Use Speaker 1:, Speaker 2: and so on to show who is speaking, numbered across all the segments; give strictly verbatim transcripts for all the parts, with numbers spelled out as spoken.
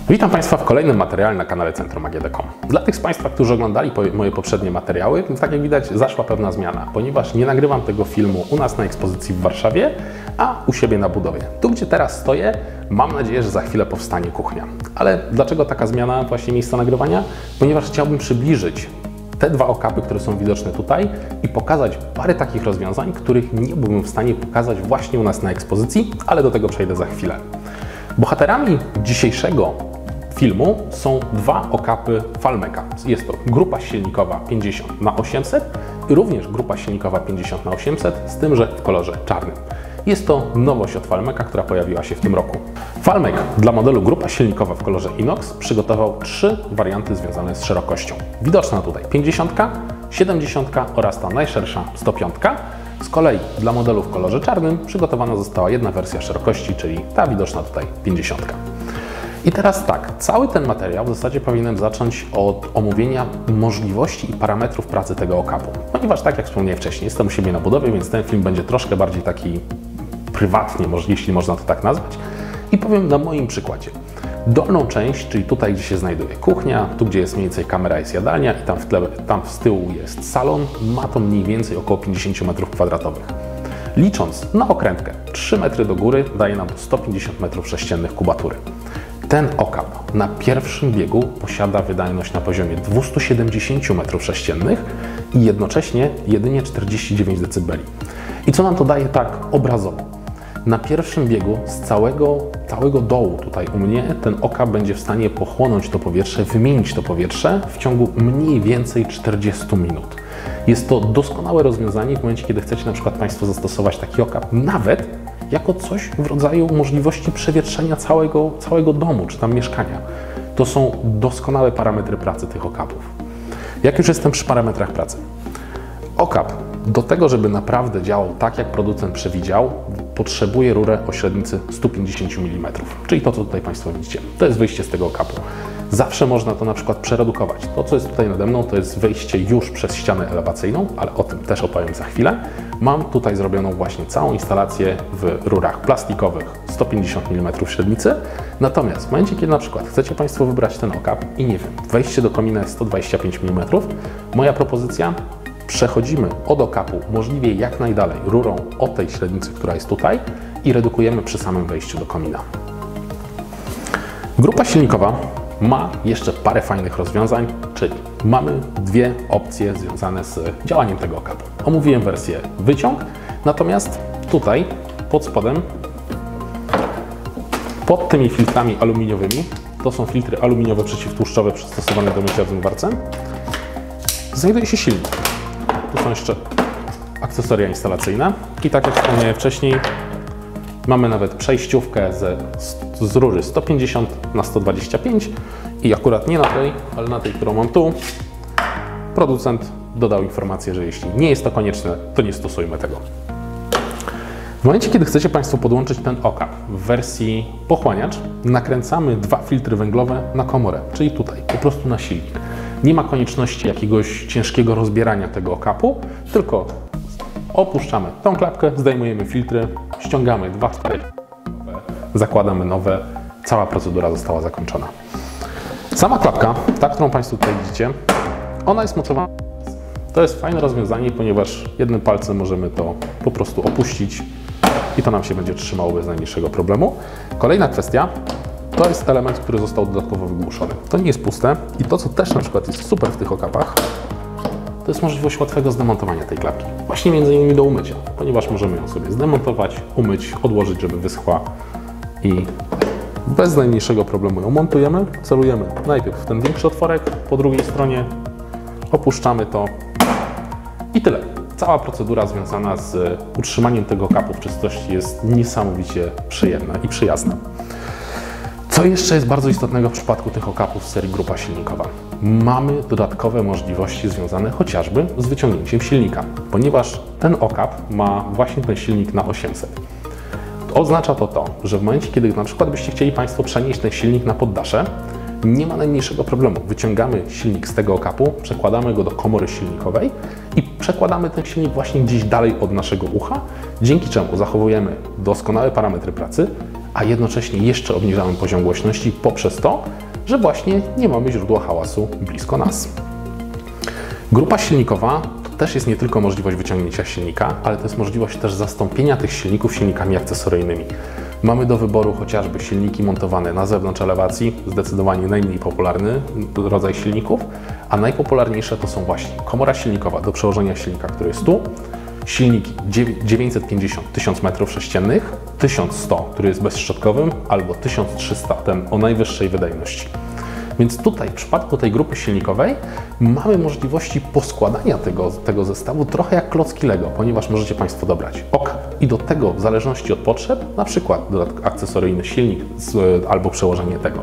Speaker 1: Witam Państwa w kolejnym materiale na kanale Centrum A G D kropka com. Dla tych z Państwa, którzy oglądali moje poprzednie materiały, tak jak widać, zaszła pewna zmiana, ponieważ nie nagrywam tego filmu u nas na ekspozycji w Warszawie, a u siebie na budowie. Tu, gdzie teraz stoję, mam nadzieję, że za chwilę powstanie kuchnia. Ale dlaczego taka zmiana właśnie miejsca nagrywania? Ponieważ chciałbym przybliżyć te dwa okapy, które są widoczne tutaj i pokazać parę takich rozwiązań, których nie byłbym w stanie pokazać właśnie u nas na ekspozycji, ale do tego przejdę za chwilę. Bohaterami dzisiejszego filmu są dwa okapy Falmeka. Jest to grupa silnikowa pięćdziesiąt na osiemset i również grupa silnikowa pięćdziesiąt na osiemset, z tym, że w kolorze czarnym. Jest to nowość od Falmeka, która pojawiła się w tym roku. Falmek dla modelu grupa silnikowa w kolorze inox przygotował trzy warianty związane z szerokością. Widoczna tutaj pięćdziesiąt, siedemdziesiąt oraz ta najszersza sto pięć. Z kolei dla modelu w kolorze czarnym przygotowana została jedna wersja szerokości, czyli ta widoczna tutaj pięćdziesiąt. I teraz tak, cały ten materiał w zasadzie powinienem zacząć od omówienia możliwości i parametrów pracy tego okapu. Ponieważ tak jak wspomniałem wcześniej, jestem u siebie na budowie, więc ten film będzie troszkę bardziej taki prywatnie, jeśli można to tak nazwać. I powiem na moim przykładzie. Dolną część, czyli tutaj, gdzie się znajduje kuchnia, tu gdzie jest mniej więcej kamera, jest jadalnia i tam w tle, tam z tyłu jest salon, ma to mniej więcej około pięćdziesiąt metrów kwadratowych. Licząc na okrętkę trzy metry do góry daje nam to sto pięćdziesiąt metrów sześciennych kubatury. Ten okap na pierwszym biegu posiada wydajność na poziomie dwieście siedemdziesiąt metrów sześciennych i jednocześnie jedynie czterdzieści dziewięć decybeli. I co nam to daje tak obrazowo? Na pierwszym biegu z całego, całego dołu tutaj u mnie ten okap będzie w stanie pochłonąć to powietrze, wymienić to powietrze w ciągu mniej więcej czterdziestu minut. Jest to doskonałe rozwiązanie w momencie, kiedy chcecie na przykład Państwo zastosować taki okap nawet jako coś w rodzaju możliwości przewietrzenia całego, całego domu czy tam mieszkania. To są doskonałe parametry pracy tych okapów. Jak już jestem przy parametrach pracy. Okap do tego, żeby naprawdę działał tak, jak producent przewidział, potrzebuje rurę o średnicy sto pięćdziesiąt milimetrów, czyli to, co tutaj Państwo widzicie. To jest wyjście z tego okapu. Zawsze można to na przykład przeredukować. To, co jest tutaj nade mną, to jest wejście już przez ścianę elewacyjną, ale o tym też opowiem za chwilę. Mam tutaj zrobioną właśnie całą instalację w rurach plastikowych sto pięćdziesiąt milimetrów średnicy. Natomiast w momencie, kiedy na przykład chcecie Państwo wybrać ten okap i nie wiem, wejście do komina jest sto dwadzieścia pięć milimetrów, moja propozycja: przechodzimy od okapu możliwie jak najdalej rurą o tej średnicy, która jest tutaj i redukujemy przy samym wejściu do komina. Grupa silnikowa ma jeszcze parę fajnych rozwiązań, czyli mamy dwie opcje związane z działaniem tego okapu. Omówiłem wersję wyciąg, natomiast tutaj pod spodem, pod tymi filtrami aluminiowymi, to są filtry aluminiowe przeciwtłuszczowe przystosowane do mycia w zmywarce, znajduje się silnik. Tu są jeszcze akcesoria instalacyjne i tak jak wspomniałem wcześniej, mamy nawet przejściówkę z, z rury sto pięćdziesiąt na sto dwadzieścia pięć i akurat nie na tej, ale na tej, którą mam tu, producent dodał informację, że jeśli nie jest to konieczne, to nie stosujmy tego. W momencie, kiedy chcecie Państwo podłączyć ten okap w wersji pochłaniacz, nakręcamy dwa filtry węglowe na komorę, czyli tutaj, po prostu na silnik. Nie ma konieczności jakiegoś ciężkiego rozbierania tego okapu, tylko opuszczamy tą klapkę, zdejmujemy filtry, ściągamy dwa stare, zakładamy nowe, cała procedura została zakończona. Sama klapka, ta, którą Państwo tutaj widzicie, ona jest mocowana. To jest fajne rozwiązanie, ponieważ jednym palcem możemy to po prostu opuścić i to nam się będzie trzymało bez najmniejszego problemu. Kolejna kwestia, to jest element, który został dodatkowo wygłuszony. To nie jest puste i to, co też na przykład jest super w tych okapach, to jest możliwość łatwego zdemontowania tej klapki. Właśnie między innymi do umycia, ponieważ możemy ją sobie zdemontować, umyć, odłożyć, żeby wyschła i bez najmniejszego problemu ją montujemy. Celujemy najpierw w ten większy otworek, po drugiej stronie opuszczamy to i tyle. Cała procedura związana z utrzymaniem tego okapu w czystości jest niesamowicie przyjemna i przyjazna. Co jeszcze jest bardzo istotnego w przypadku tych okapów z serii grupa silnikowa? Mamy dodatkowe możliwości związane chociażby z wyciągnięciem silnika, ponieważ ten okap ma właśnie ten silnik na osiemset. Oznacza to to, że w momencie, kiedy na przykład byście chcieli Państwo przenieść ten silnik na poddasze, nie ma najmniejszego problemu. Wyciągamy silnik z tego okapu, przekładamy go do komory silnikowej i przekładamy ten silnik właśnie gdzieś dalej od naszego ucha, dzięki czemu zachowujemy doskonałe parametry pracy, a jednocześnie jeszcze obniżamy poziom głośności poprzez to, że właśnie nie mamy źródła hałasu blisko nas. Grupa silnikowa to też jest nie tylko możliwość wyciągnięcia silnika, ale to jest możliwość też zastąpienia tych silników silnikami akcesoryjnymi. Mamy do wyboru chociażby silniki montowane na zewnątrz elewacji, zdecydowanie najmniej popularny rodzaj silników, a najpopularniejsze to są właśnie komora silnikowa do przełożenia silnika, który jest tu, silnik dziewięćset pięćdziesiąt tysiąc metrów sześciennych, tysiąc sto, który jest bezszczotkowym, albo tysiąc trzysta, ten o najwyższej wydajności. Więc tutaj w przypadku tej grupy silnikowej mamy możliwości poskładania tego, tego zestawu trochę jak klocki Lego, ponieważ możecie Państwo dobrać okap i do tego w zależności od potrzeb, na przykład akcesoryjny silnik z, albo przełożenie tego.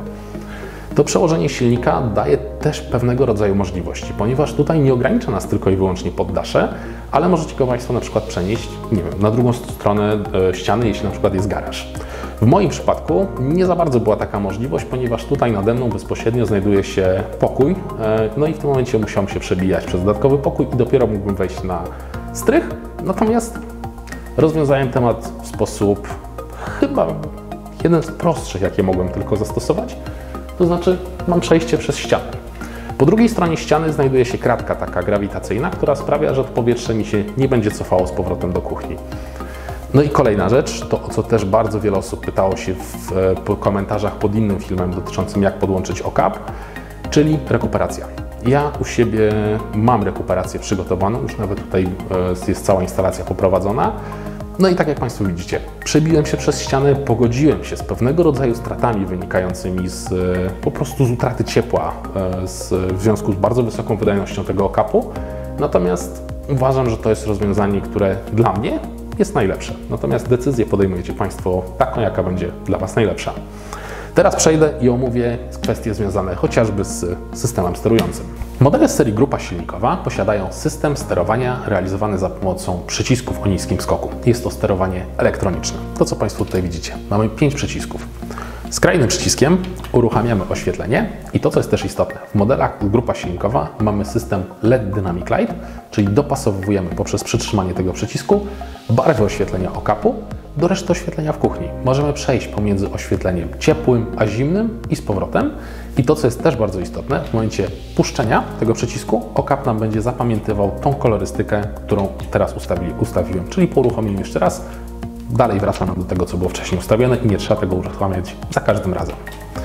Speaker 1: To przełożenie silnika daje też pewnego rodzaju możliwości, ponieważ tutaj nie ogranicza nas tylko i wyłącznie poddasze, ale możecie go Państwo na przykład przenieść, nie wiem, na drugą stronę ściany, jeśli na przykład jest garaż. W moim przypadku nie za bardzo była taka możliwość, ponieważ tutaj nade mną bezpośrednio znajduje się pokój, no i w tym momencie musiałem się przebijać przez dodatkowy pokój i dopiero mógłbym wejść na strych, natomiast rozwiązałem temat w sposób chyba jeden z prostszych, jakie mogłem tylko zastosować, to znaczy mam przejście przez ścianę. Po drugiej stronie ściany znajduje się kratka taka grawitacyjna, która sprawia, że to powietrze mi się nie będzie cofało z powrotem do kuchni. No i kolejna rzecz, to o co też bardzo wiele osób pytało się w, w komentarzach pod innym filmem dotyczącym jak podłączyć okap, czyli rekuperacja. Ja u siebie mam rekuperację przygotowaną, już nawet tutaj jest cała instalacja poprowadzona. No i tak jak Państwo widzicie, przebiłem się przez ścianę, pogodziłem się z pewnego rodzaju stratami wynikającymi z, po prostu z utraty ciepła z, w związku z bardzo wysoką wydajnością tego okapu. Natomiast uważam, że to jest rozwiązanie, które dla mnie jest najlepsze. Natomiast decyzję podejmujecie Państwo taką, jaka będzie dla Was najlepsza. Teraz przejdę i omówię kwestie związane chociażby z systemem sterującym. Modele z serii grupa silnikowa posiadają system sterowania realizowany za pomocą przycisków o niskim skoku. Jest to sterowanie elektroniczne. To, co Państwo tutaj widzicie. Mamy pięć przycisków. Skrajnym przyciskiem uruchamiamy oświetlenie i to, co jest też istotne, w modelach grupa silnikowa mamy system L E D Dynamic Light, czyli dopasowujemy poprzez przytrzymanie tego przycisku barwę oświetlenia okapu do reszty oświetlenia w kuchni. Możemy przejść pomiędzy oświetleniem ciepłym a zimnym i z powrotem. I to, co jest też bardzo istotne, w momencie puszczenia tego przycisku okap nam będzie zapamiętywał tą kolorystykę, którą teraz ustawi, ustawiłem. Czyli po uruchomieniu jeszcze raz, dalej wraca nam do tego, co było wcześniej ustawione i nie trzeba tego uruchamiać za każdym razem.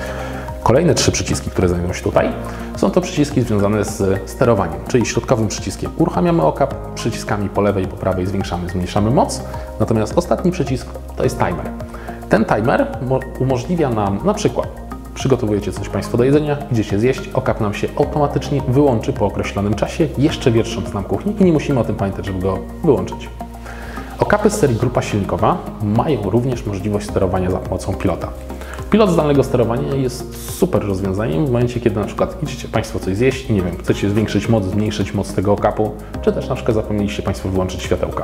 Speaker 1: Kolejne trzy przyciski, które znajdują się tutaj, są to przyciski związane z sterowaniem, czyli środkowym przyciskiem uruchamiamy okap, przyciskami po lewej i po prawej zwiększamy, zmniejszamy moc, natomiast ostatni przycisk to jest timer. Ten timer umożliwia nam na przykład, przygotowujecie coś Państwo do jedzenia, idziecie zjeść, okap nam się automatycznie wyłączy po określonym czasie, jeszcze wietrząc nam kuchni i nie musimy o tym pamiętać, żeby go wyłączyć. Okapy z serii grupa silnikowa mają również możliwość sterowania za pomocą pilota. Pilot zdalnego sterowania jest super rozwiązaniem w momencie, kiedy na przykład idziecie Państwo coś zjeść i nie wiem, chcecie zwiększyć moc, zmniejszyć moc tego okapu, czy też na przykład zapomnieliście Państwo wyłączyć światełka.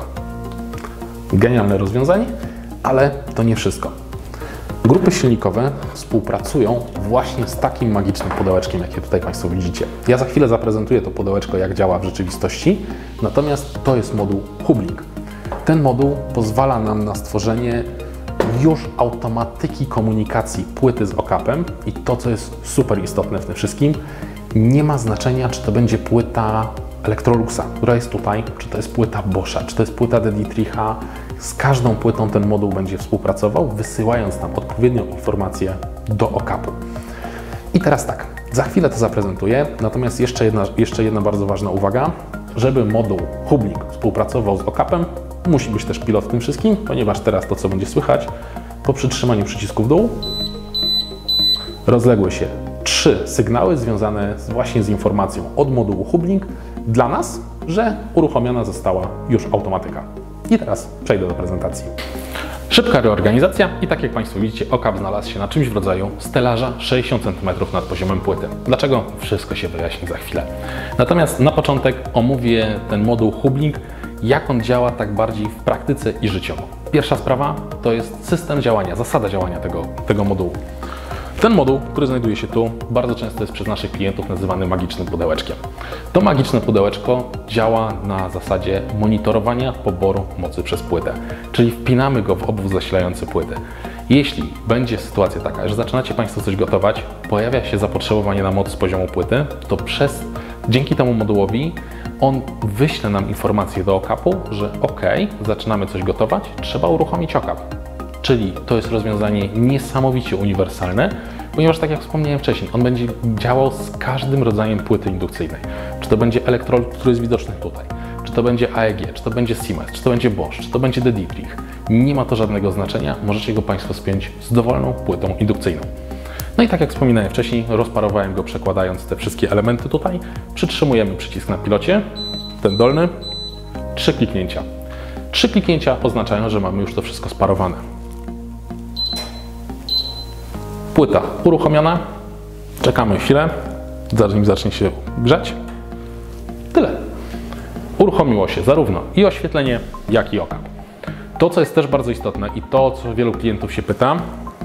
Speaker 1: Genialne rozwiązanie, ale to nie wszystko. Grupy silnikowe współpracują właśnie z takim magicznym pudełeczkiem, jakie tutaj Państwo widzicie. Ja za chwilę zaprezentuję to pudełeczko, jak działa w rzeczywistości, natomiast to jest moduł Hublink. Ten moduł pozwala nam na stworzenie już automatyki komunikacji płyty z okapem i to, co jest super istotne w tym wszystkim, nie ma znaczenia, czy to będzie płyta Electroluxa, która jest tutaj, czy to jest płyta Boscha, czy to jest płyta Deditricha. Z każdą płytą ten moduł będzie współpracował, wysyłając nam odpowiednią informację do okapu. I teraz tak, za chwilę to zaprezentuję, natomiast jeszcze jedna, jeszcze jedna bardzo ważna uwaga. Żeby moduł Hublink współpracował z okapem, musi być też pilot w tym wszystkim, ponieważ teraz to, co będzie słychać, po przytrzymaniu przycisku w dół rozległy się trzy sygnały związane z, właśnie z informacją od modułu Hublink dla nas, że uruchomiona została już automatyka. I teraz przejdę do prezentacji. Szybka reorganizacja i tak jak Państwo widzicie, okap znalazł się na czymś w rodzaju stelaża sześćdziesiąt centymetrów nad poziomem płyty. Dlaczego? Wszystko się wyjaśni za chwilę. Natomiast na początek omówię ten moduł Hublink, jak on działa tak bardziej w praktyce i życiowo. Pierwsza sprawa to jest system działania, zasada działania tego, tego modułu. Ten moduł, który znajduje się tu, bardzo często jest przez naszych klientów nazywany magicznym pudełeczkiem. To magiczne pudełeczko działa na zasadzie monitorowania poboru mocy przez płytę, czyli wpinamy go w obwód zasilający płyty. Jeśli będzie sytuacja taka, że zaczynacie Państwo coś gotować, pojawia się zapotrzebowanie na moc z poziomu płyty, to przez, dzięki temu modułowi on wyśle nam informację do okapu, że ok, zaczynamy coś gotować, trzeba uruchomić okap. Czyli to jest rozwiązanie niesamowicie uniwersalne, ponieważ tak jak wspomniałem wcześniej, on będzie działał z każdym rodzajem płyty indukcyjnej. Czy to będzie elektrolit, który jest widoczny tutaj, czy to będzie A E G, czy to będzie Siemens, czy to będzie Bosch, czy to będzie De Dietrich. Nie ma to żadnego znaczenia, możecie go Państwo spiąć z dowolną płytą indukcyjną. No i tak jak wspominałem wcześniej, rozparowałem go przekładając te wszystkie elementy tutaj. Przytrzymujemy przycisk na pilocie, ten dolny, trzy kliknięcia. Trzy kliknięcia oznaczają, że mamy już to wszystko sparowane. Płyta uruchomiona, czekamy chwilę, zanim zacznie się grzać. Tyle. Uruchomiło się zarówno i oświetlenie, jak i okap. To, co jest też bardzo istotne i to, co wielu klientów się pyta,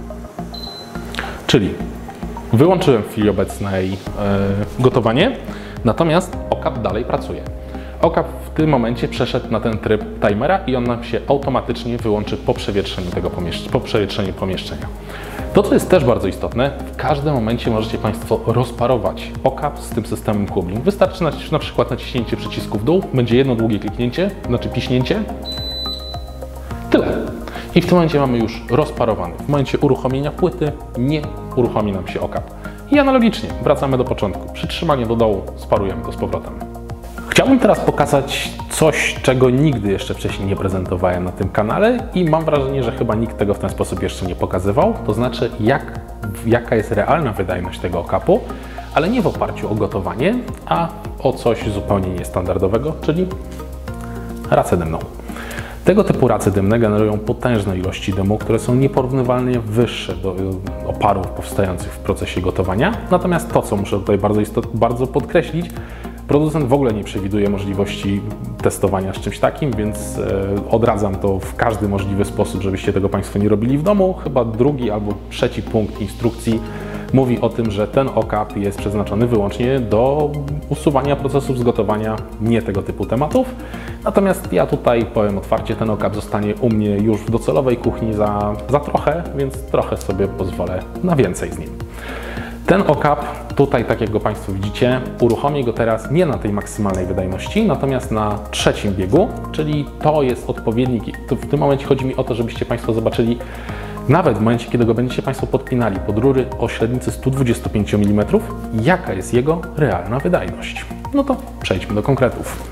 Speaker 1: czyli wyłączyłem w chwili obecnej yy, gotowanie, natomiast okap dalej pracuje. Okap w tym momencie przeszedł na ten tryb timera i on nam się automatycznie wyłączy po przewietrzeniu tego pomieszczenia, po przewietrzeniu pomieszczenia. To, co jest też bardzo istotne, w każdym momencie możecie Państwo rozparować okap z tym systemem Kublin. Wystarczy na, na przykład naciśnięcie przycisku w dół, będzie jedno długie kliknięcie, znaczy piśnięcie. Tyle. I w tym momencie mamy już rozparowany. W momencie uruchomienia płyty nie uruchomi nam się okap. I analogicznie wracamy do początku. Przytrzymanie do dołu, sparujemy to z powrotem. Chciałbym teraz pokazać coś, czego nigdy jeszcze wcześniej nie prezentowałem na tym kanale i mam wrażenie, że chyba nikt tego w ten sposób jeszcze nie pokazywał. To znaczy, jak, jaka jest realna wydajność tego okapu, ale nie w oparciu o gotowanie, a o coś zupełnie niestandardowego, czyli racę dymną. Tego typu race dymne generują potężne ilości dymu, które są nieporównywalnie wyższe do oparów powstających w procesie gotowania. Natomiast to, co muszę tutaj bardzo, istot, bardzo podkreślić, producent w ogóle nie przewiduje możliwości testowania z czymś takim, więc e, odradzam to w każdy możliwy sposób, żebyście tego Państwo nie robili w domu. Chyba drugi albo trzeci punkt instrukcji mówi o tym, że ten okap jest przeznaczony wyłącznie do usuwania procesów z gotowania, nie tego typu tematów. Natomiast ja tutaj powiem otwarcie, ten okap zostanie u mnie już w docelowej kuchni za, za trochę, więc trochę sobie pozwolę na więcej z nim. Ten okap tutaj, tak jak go Państwo widzicie, uruchomię go teraz nie na tej maksymalnej wydajności, natomiast na trzecim biegu, czyli to jest odpowiednik. To w tym momencie chodzi mi o to, żebyście Państwo zobaczyli, nawet w momencie, kiedy go będziecie Państwo podpinali pod rury o średnicy stu dwudziestu pięciu milimetrów, jaka jest jego realna wydajność. No to przejdźmy do konkretów.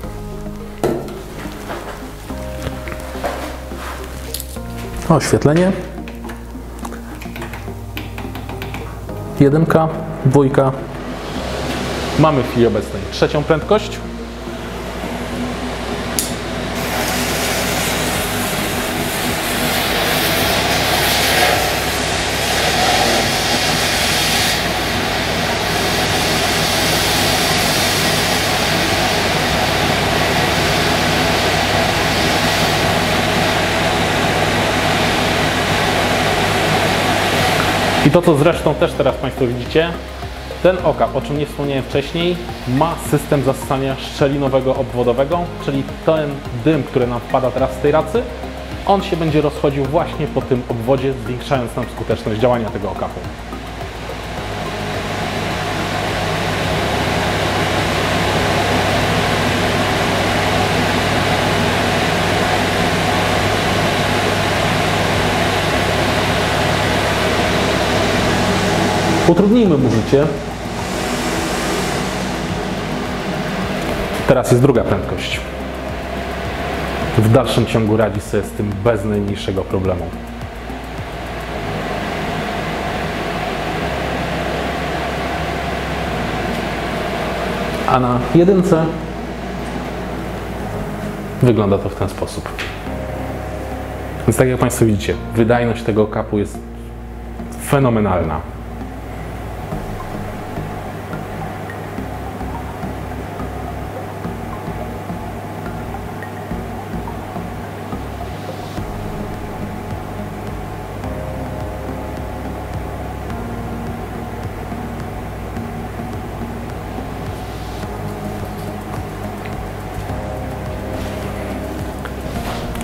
Speaker 1: Oświetlenie. Jedynka, dwójka. Mamy w chwili obecnej trzecią prędkość. I to, co zresztą też teraz Państwo widzicie, ten okap, o czym nie wspomniałem wcześniej, ma system zasysania szczelinowego obwodowego, czyli ten dym, który nam wpada teraz z tej racy, on się będzie rozchodził właśnie po tym obwodzie, zwiększając nam skuteczność działania tego okapu. Utrudnijmy mu życie. Teraz jest druga prędkość. W dalszym ciągu radzi sobie z tym bez najmniejszego problemu. A na jedynce wygląda to w ten sposób. Więc tak jak Państwo widzicie, wydajność tego okapu jest fenomenalna.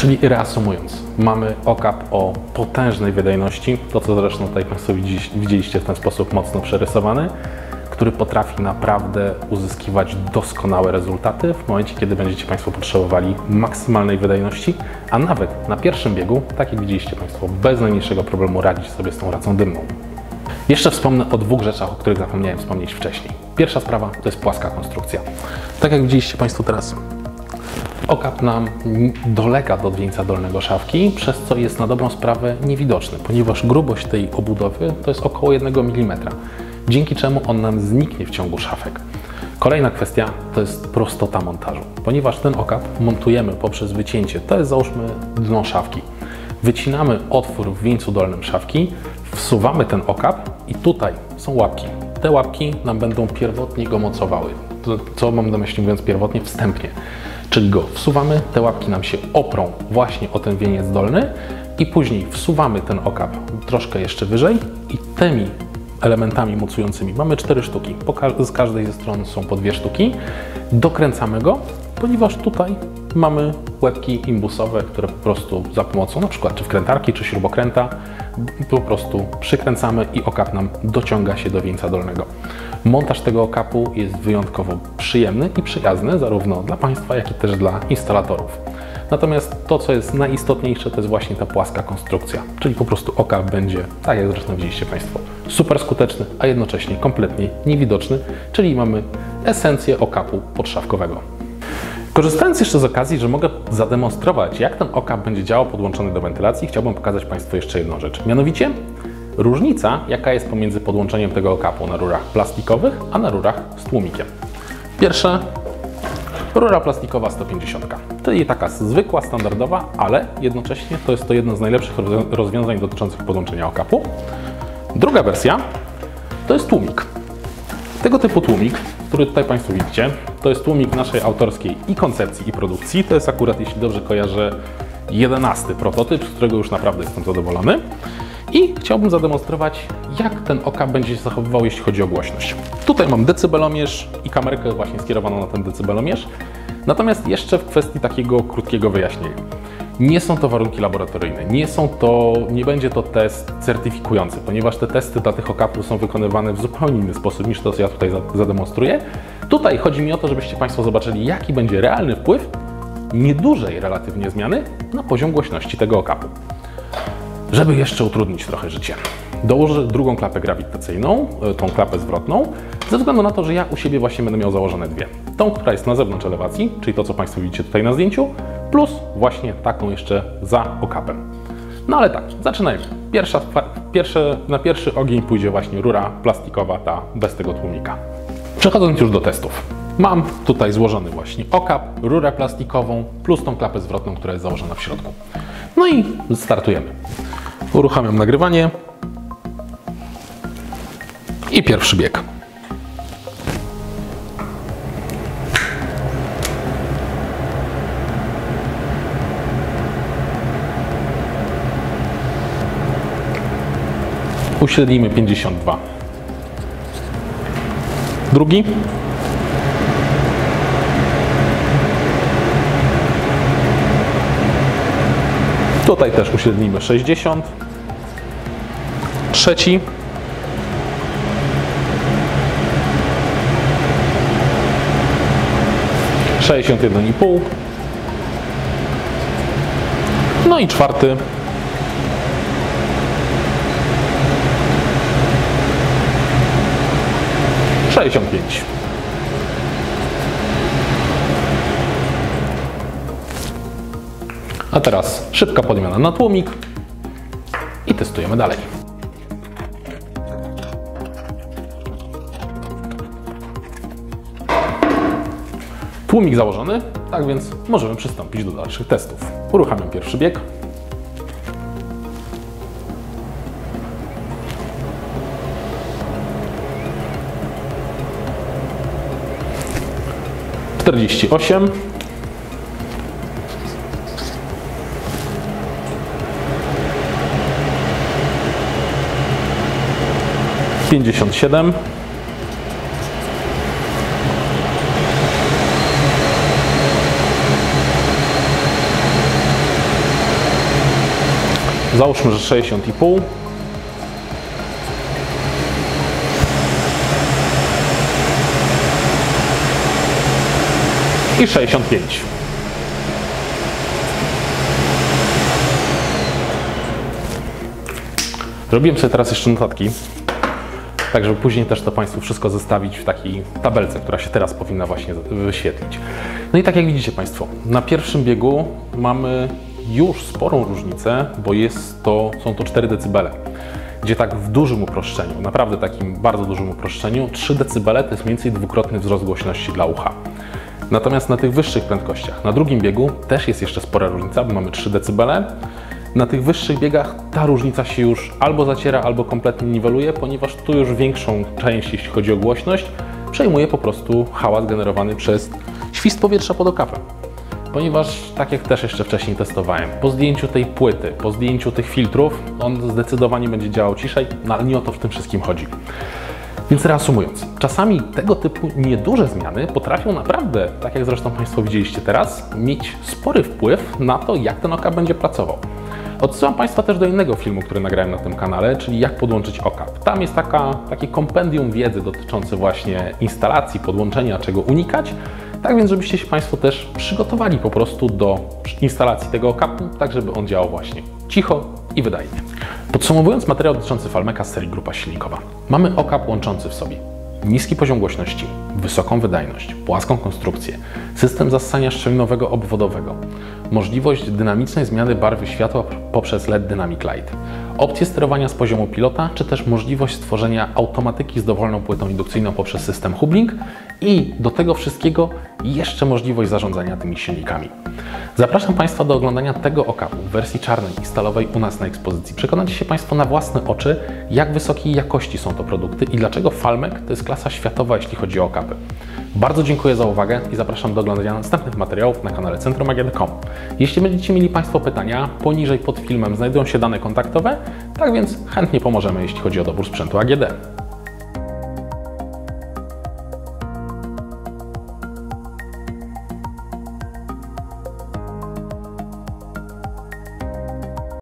Speaker 1: Czyli reasumując, mamy okap o potężnej wydajności, to co zresztą tutaj Państwo widzieliście w ten sposób mocno przerysowany, który potrafi naprawdę uzyskiwać doskonałe rezultaty w momencie, kiedy będziecie Państwo potrzebowali maksymalnej wydajności, a nawet na pierwszym biegu, tak jak widzieliście Państwo, bez najmniejszego problemu radzić sobie z tą racą dymną. Jeszcze wspomnę o dwóch rzeczach, o których zapomniałem wspomnieć wcześniej. Pierwsza sprawa to jest płaska konstrukcja. Tak jak widzieliście Państwo teraz, okap nam dolega do wieńca dolnego szafki, przez co jest na dobrą sprawę niewidoczny, ponieważ grubość tej obudowy to jest około jednego milimetra, dzięki czemu on nam zniknie w ciągu szafek. Kolejna kwestia to jest prostota montażu, ponieważ ten okap montujemy poprzez wycięcie, to jest załóżmy dno szafki. Wycinamy otwór w wieńcu dolnym szafki, wsuwamy ten okap i tutaj są łapki. Te łapki nam będą pierwotnie go mocowały. To, co mam na myśli mówiąc pierwotnie? Wstępnie. Czyli go wsuwamy, te łapki nam się oprą właśnie o ten wieniec dolny i później wsuwamy ten okap troszkę jeszcze wyżej i tymi elementami mocującymi, mamy cztery sztuki, z każdej ze stron są po dwie sztuki, dokręcamy go, ponieważ tutaj mamy łebki imbusowe, które po prostu za pomocą na przykład czy wkrętarki, czy śrubokręta po prostu przykręcamy i okap nam dociąga się do wieńca dolnego. Montaż tego okapu jest wyjątkowo przyjemny i przyjazny zarówno dla Państwa, jak i też dla instalatorów. Natomiast to, co jest najistotniejsze, to jest właśnie ta płaska konstrukcja, czyli po prostu okap będzie, tak jak zresztą widzieliście Państwo, super skuteczny, a jednocześnie kompletnie niewidoczny, czyli mamy esencję okapu podszafkowego. Korzystając jeszcze z okazji, że mogę zademonstrować, jak ten okap będzie działał podłączony do wentylacji, chciałbym pokazać Państwu jeszcze jedną rzecz. Mianowicie różnica, jaka jest pomiędzy podłączeniem tego okapu na rurach plastikowych, a na rurach z tłumikiem. Pierwsze, rura plastikowa sto pięćdziesiąt, czyli taka zwykła, standardowa, ale jednocześnie to jest to jedno z najlepszych rozwiązań dotyczących podłączenia okapu. Druga wersja to jest tłumik. Tego typu tłumik, który tutaj Państwo widzicie, to jest tłumik naszej autorskiej i koncepcji, i produkcji. To jest akurat, jeśli dobrze kojarzę, jedenasty prototyp, z którego już naprawdę jestem zadowolony. I chciałbym zademonstrować, jak ten okap będzie się zachowywał, jeśli chodzi o głośność. Tutaj mam decybelomierz i kamerkę właśnie skierowaną na ten decybelomierz. Natomiast jeszcze w kwestii takiego krótkiego wyjaśnienia. Nie są to warunki laboratoryjne, nie, są to, nie będzie to test certyfikujący, ponieważ te testy dla tych okapów są wykonywane w zupełnie inny sposób niż to, co ja tutaj zademonstruję. Tutaj chodzi mi o to, żebyście Państwo zobaczyli, jaki będzie realny wpływ niedużej relatywnie zmiany na poziom głośności tego okapu. Żeby jeszcze utrudnić trochę życie, dołożę drugą klapę grawitacyjną, tą klapę zwrotną, ze względu na to, że ja u siebie właśnie będę miał założone dwie. Tą, która jest na zewnątrz elewacji, czyli to, co Państwo widzicie tutaj na zdjęciu, plus właśnie taką jeszcze za okapem. No ale tak, zaczynajmy. Pierwsza, pierwsze, na pierwszy ogień pójdzie właśnie rura plastikowa, ta bez tego tłumika. Przechodząc już do testów. Mam tutaj złożony właśnie okap, rurę plastikową, plus tą klapę zwrotną, która jest założona w środku. No i startujemy. Uruchamiam nagrywanie i pierwszy bieg. Uśrednijmy pięćdziesiąt dwa. Drugi. Tutaj też uśrednijmy sześćdziesiąt. Trzeci. sześćdziesiąt jeden i pół. No i czwarty. sześćdziesiąt pięć. A teraz szybka podmiana na tłumik i testujemy dalej. Tłumik założony, tak więc możemy przystąpić do dalszych testów. Uruchamiam pierwszy bieg. czterdzieści osiem. pięćdziesiąt siedem. Załóżmy, że sześćdziesiąt i pół. I sześćdziesiąt pięć. Zrobiłem sobie teraz jeszcze notatki, tak żeby później też to Państwu wszystko zestawić w takiej tabelce, która się teraz powinna właśnie wyświetlić. No i tak jak widzicie Państwo, na pierwszym biegu mamy już sporą różnicę, bo jest to, są to cztery decybele, gdzie tak w dużym uproszczeniu, naprawdę takim bardzo dużym uproszczeniu, trzy decybele to jest mniej więcej dwukrotny wzrost głośności dla ucha. Natomiast na tych wyższych prędkościach, na drugim biegu też jest jeszcze spora różnica, bo mamy trzy decybele. Na tych wyższych biegach ta różnica się już albo zaciera, albo kompletnie niweluje, ponieważ tu już większą część, jeśli chodzi o głośność, przejmuje po prostu hałas generowany przez świst powietrza pod okapem. Ponieważ, tak jak też jeszcze wcześniej testowałem, po zdjęciu tej płyty, po zdjęciu tych filtrów, on zdecydowanie będzie działał ciszej, no ale nie o to w tym wszystkim chodzi. Więc reasumując, czasami tego typu nieduże zmiany potrafią naprawdę, tak jak zresztą Państwo widzieliście teraz, mieć spory wpływ na to, jak ten okap będzie pracował. Odsyłam Państwa też do innego filmu, który nagrałem na tym kanale, czyli jak podłączyć okap. Tam jest taka, takie kompendium wiedzy dotyczące właśnie instalacji, podłączenia, czego unikać. Tak więc, żebyście się Państwo też przygotowali po prostu do instalacji tego okapu, tak żeby on działał właśnie cicho i wydajnie. Podsumowując materiał dotyczący Falmeka z serii Grupa Silnikowa. Mamy okap łączący w sobie niski poziom głośności, wysoką wydajność, płaską konstrukcję, system zassania szczelinowego obwodowego, możliwość dynamicznej zmiany barwy światła poprzez L E D Dynamic Light, opcję sterowania z poziomu pilota, czy też możliwość stworzenia automatyki z dowolną płytą indukcyjną poprzez system Hublink i do tego wszystkiego jeszcze możliwość zarządzania tymi silnikami. Zapraszam Państwa do oglądania tego okapu w wersji czarnej i stalowej u nas na ekspozycji. Przekonacie się Państwo na własne oczy, jak wysokiej jakości są to produkty i dlaczego Falmek to jest klasa światowa, jeśli chodzi o okapy. Bardzo dziękuję za uwagę i zapraszam do oglądania następnych materiałów na kanale centrum a g d kropka com. Jeśli będziecie mieli Państwo pytania, poniżej pod filmem znajdują się dane kontaktowe, tak więc chętnie pomożemy, jeśli chodzi o dobór sprzętu A G D.